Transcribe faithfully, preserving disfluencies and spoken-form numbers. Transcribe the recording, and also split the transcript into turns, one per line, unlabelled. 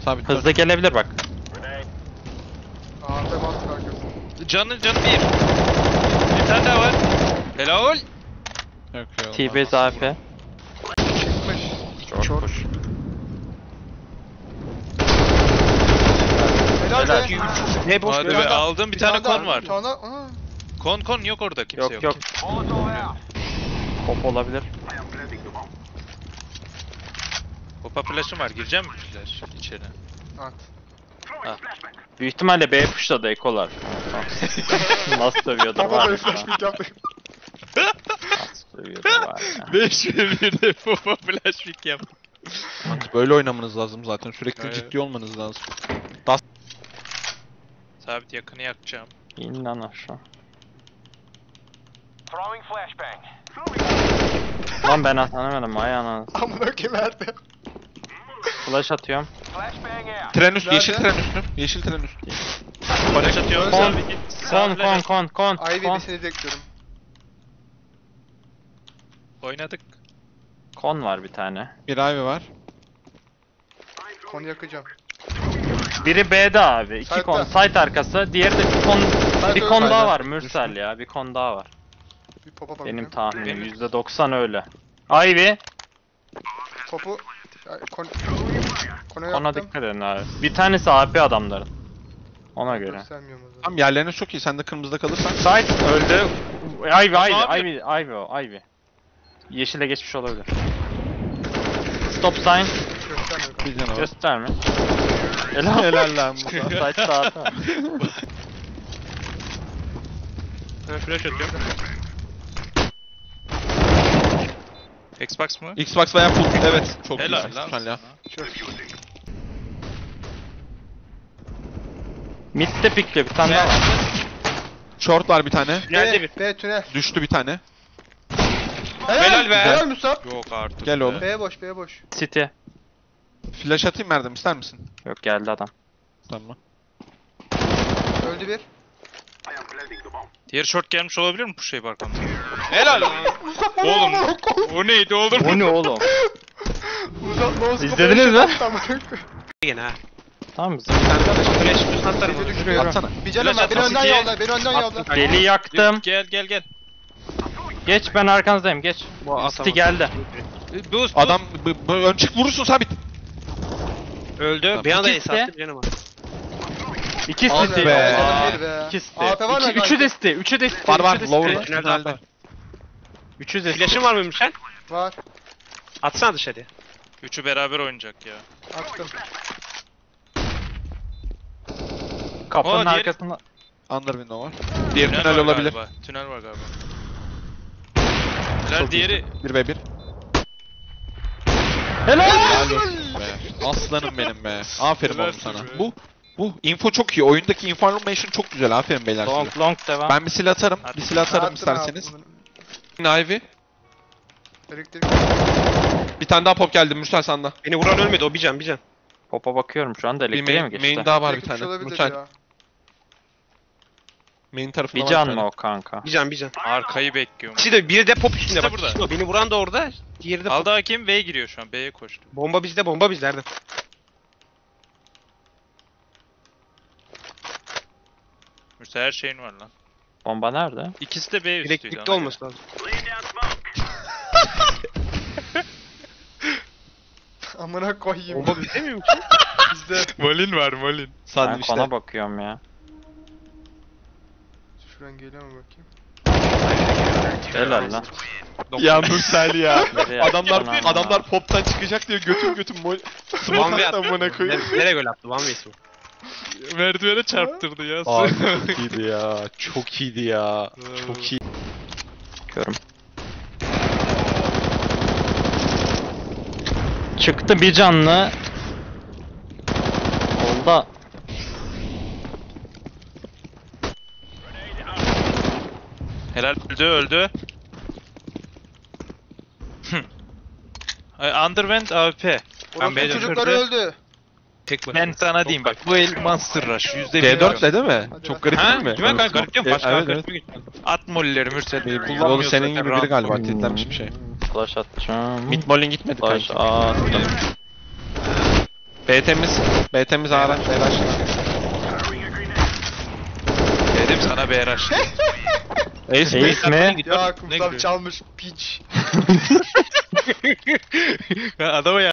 Sabit.
Hızlı gelebilir bak.
Aa temas arkası.
Canı canı bir. Bir tane daha var. Helal.
Yok yok.
T-Base A F.
Çıkmış.
Çok hoş.
Helal
Helal.
be.
Ne boş
Hadi
bir
be
anda.
aldım bir tane kon var.
Bir tane daha. Aa.
Kon kon yok orada kimse
Yok
yok.
yok. Pop olabilir.
Hopa flash'ım var. Gireceğim mi flash içeri?
At.
Büyük ihtimalle B pushladı ekolar. Nasıl dövüyordu
Baba
var
böyle
ya.
flash pick yaptık.
Nasıl dövüyordu var ya.
beş ve birde hopa flash pick yap.
Böyle oynamanız lazım zaten. Sürekli
Evet.
ciddi olmanız lazım.
Sabit yakını yakacağım.
İn lan aşağı. Lan ben atanamadım ayağına.
Amına kim verdi?
Flash atıyorum.
Tren üstü,
Nerede?
yeşil tren üstü. Yeşil tren üstü.
Flash atıyorum.
Kon.
Sabit git.
Kon kon kon kon.
Ivy
Kon.
bisini bekliyorum.
Oynadık.
Kon var bir tane.
Bir Ivy var.
Konu yakacağım.
Biri B'de abi. İki
Side'da.
kon. Site arkası. Diğeri de bir kon.
Side
Bir
öldü.
kon daha
Side'da.
var Mürsel ya. Bir kon daha var.
Bir popa bakacağım.
Benim tahminim yüzde doksan öyle. Ivy.
Popu. Ay, Kon... Konuya
Ona
yaptım.
dikkat edin abi. Bir tanesi A P adamların. Ona göre.
Göstermiyorum o zaman.
Tam yerleriniz çok iyi. Sen de kırmızıda kalırsan.
Site öldü. Ivy
Abi.
Ivy Ivy Ivy o Ivy. Yeşile geçmiş olabilir. Stop sign.
Göstermiyorum.
Bir canavar.
Gösterme. Helal.
Helal lan bu.
Site sağda.
Ben flash atıyorum. Xbox mı?
Xbox veya full. Evet. Çok
Helal
iyi.
lan.
Güzel ya.
Mid'de pikliyor bir tane daha var.
Short var bir tane.
Geldi bir.
B, B tünel.
Düştü bir tane.
Helal
be.
Helal Musab.
Yok artık.
Gel
be.
oğlum.
B boş, B boş.
City.
Flash atayım mı Erdem, ister misin?
Yok geldi adam.
Tamam.
Öldü bir.
Diğer short gelmiş olabilir mi bu şey balkonda?
Helal lan.
Oğlum o neydi oğlum?
O ne oğlum?
Musab no scope.
İzlediniz mi?
Gene ha.
Tamam mı?
Flash üstüne atarım.
Bizi düşürüyorum.
Atsana.
Bir canım var.
Flash
Beni
atma,
önden
City'ye.
yolla. Beni önden yolla.
Deli yaktım.
Gel gel gel.
Geç ben arkanızdayım geç. City geldi.
Boost
Adam b- b- ön çık vurursun sabit.
Öldü. Bir anda
İkisi
ace
de-
attım canım var.
İki
Abi,
City.
be.
canım bir be.
İki City.
A P var mı?
İki, üçü de City. Üçü de City.
Var var.
üçü de
Lower
City.
var.
Tünelde
Tünelde.
aldı.
Üçü de City.
Flash'ın var mıymış sen?
Var.
Atsana dışarıya.
Üçü beraber oynayacak ya.
Attım.
Kapının
Aa, diğeri-
arkasında.
Under window var. Diğer tünel,
var
olabilir.
Galiba. Tünel var galiba. Tünel diğeri.
bir ve bir.
Helal.
Helal olsun be. Aslanım benim be. Aferin oğlum
Helalsin
sana.
be.
Bu bu info çok iyi. Oyundaki information çok güzel. Aferin beyler size.
Long long devam.
Ben bir silah atarım.
At.
Bir silah atarım
Attım
isterseniz.
abi.
Ivy.
Elektrik.
Bir tane daha pop geldi Mürsel sanda.
Beni vuran ölmedi o bir can bir can.
Pop'a bakıyorum şu anda
Bir
elektriğe mi
main,
geçti?
main daha var bir
Elektrik
tane.
olabilir
Mürsel.
ya.
Main tarafında
Bir
var
can
tane.
mı o kanka?
Bir can bir can.
Arkayı bekliyorum.
İkisi de biri de pop içinde
İkisi de
bak.
burada.
İkisi de o. Beni vuran da orada. Diğeri de pop.
Aldı hakim B'ye giriyor şu an. B'ye koştu.
Bomba bizde bomba bizde Erdem.
Mürsel her şeyin var lan.
Bomba nerede?
İkisi de B üstüydü.
Elektrikli
ona
olması lazım.
Amına koyayım.
Bomba bizde miymiş?
Bizde.
göre. Molin var Molin.
Ben
Sandviçte.
kona bakıyorum ya.
Şuradan geliyor mu bakayım?
Helal lan.
Ya Mürsel ya.
Nereye
adamlar
attın ama?
adamlar pop'tan çıkacak diyor götüm götüm mol.
One
Smoke
way
attı
attı.
amına koyayım.
Nere- Nereye gol attı? One way mi?
Merdivene çarptırdı ya.
Aa çok iyiydi ya. Çok iyiydi ya. Çok iyi.
Bakıyorum. Çıktı bir canlı. Oldu.
Helal öldü öldü. Ay, Underwent A W P.
Orası
B'de
çocuklar
kırdı.
öldü.
Tek başına.
Ben sana diyeyim bak bu el Monster Rush yüzde
D dört de değil mi?
Hadi
Çok
bak.
garip
Ha?
değil mi?
Kime kanka garip diyorum
E,
başka
evet,
evet,
evet.
At mollileri Mürsel
Yolu
kullanmıyor
senin
zaten,
gibi
rahat
biri galiba
ol.
tiltlenmiş bir şey.
Flash atacağım.
Mid molin gitmedi
Flash
kanka.
attım.
B temiz. B temiz ara. Beyler.
Dedim sana B R H.
Ace mi?
Ace mi?
Ya
Ne
kumsal
gülüyorsun?
çalmış piç.
Adama ya.